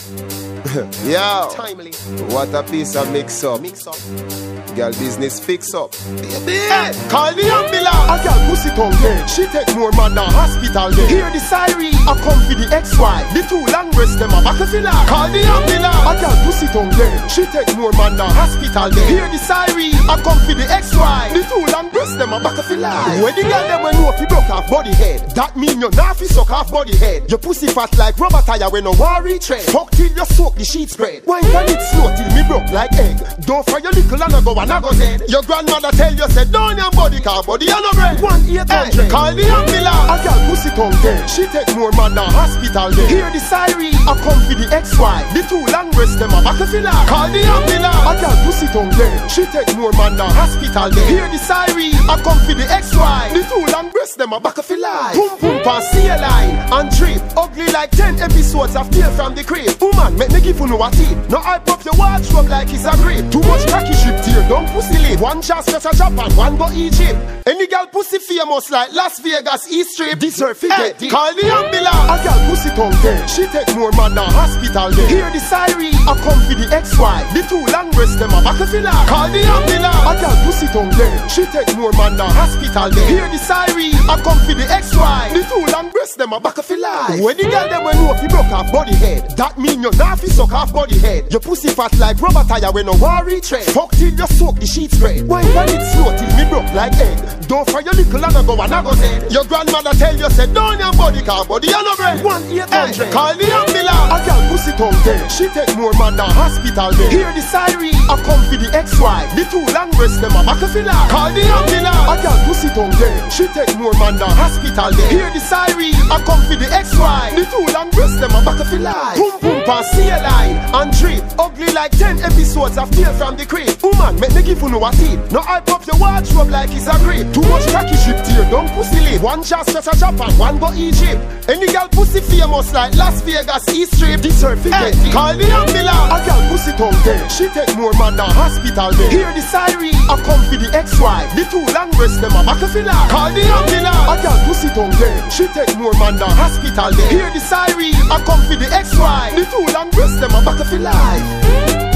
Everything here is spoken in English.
Yo, Timely. what a piece of mix up. Girl business fix up. Hey, call the ambulance. A girl pussy tongue dead. She take more man than hospital bed. Hear the siren. I come for the ex-wife. The two long breasts them a back of filler. Call the ambulance. A girl pussy tongue dead. She take more man than hospital bed. Hear the siren. I come for the ex-wife. The two long breasts them a back of filler. When the girl them when know if you broke off body head, that mean you not fi suck off body head. Your pussy fat like rubber tire when no worry tread. Fuck till you soak the sheet spread. Wine on it slow till me broke like egg. Don't fry your likkle and go and I go dead. Your grandmother tell you said don't your body car body and no bread. 1-800. Hey, call the ambulance. A girl pussy tongue dead. She take more man than hospital bed. Hear the siren. I come for the ex-wife. The two long breasts them a back of filler. Call the ambulance. A girl pussy tongue dead. She take more man than hospital bed. Hear the siren. I come for the ex-wife. The two long breasts them a back of filler. Pum pum pass saline and drip. Ugly like 10 episodes of Tale from the Crypt. Woman, make me give you no a tip. No hype up your wardrobe like it's a grip. Too much cocky ship tear, don't pussy lip. One chance just a Japan, one go Egypt. Any girl pussy famous like Las Vegas East Strip. Deserve to hey, get it. Call the ambulance. A girl pussy tongue dead. She take more man than hospital bed. Hear the siren. I come for the ex-wife. The two long breasts them a back of filler. Call the ambulance. A girl pussy tongue dead. She take more man than hospital bed. Hear the siren. I come for the ex-wife. The two long breasts them a back of filler. When the girl them when know if you broke off body head, that mean you not fi suck off body head. Your pussy fat like rubber tire when no worry tread. Fuck till you soak the sheet spread. Wine on it slow till me broke like egg. Don't fry your likkle and go and I go dead. Your grandmother tell you said don't your body car body and no bread. 1-800. Hey, call the ambulance. A girl pussy tongue dead. She take more man than hospital bed. Hear the siren. I come for the ex-wife. The two long breasts them a back of filler. Call the ambulance. A girl pussy tongue dead. She take more man than hospital bed. Hear the siren. I come for the ex-wife. The two long breasts them a back of filler. Pum pum pass saline and drip. Ugly like 10 episodes of Tale from the Crypt. Woman, make me give you no a tip. No hype up your wardrobe like it's a grip. Too much cocky ship tear, don't pussy lip. One chance just a Japan, one go Egypt. Any girl pussy famous like Las Vegas East Strip. Deserve to get it. Call the ambulance. A girl pussy tongue dead. She take more man than hospital bed. Hear the siren. I come for the ex-wife. The two long breasts them a back of filler. Call the ambulance. A girl pussy tongue dead. She take more man than hospital bed. Hear the siren. I come for the ex-wife. The two long breasts them a back of filler.